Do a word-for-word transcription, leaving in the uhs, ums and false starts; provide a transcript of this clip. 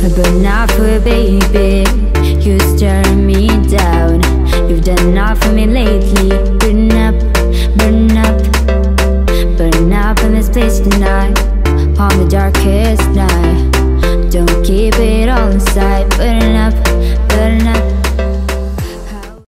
burn out for you, baby. You stir me down. You've done enough for me lately. Burn up, burn up, burn up in this place tonight. On the darkest night, don't keep it all inside. Burn up.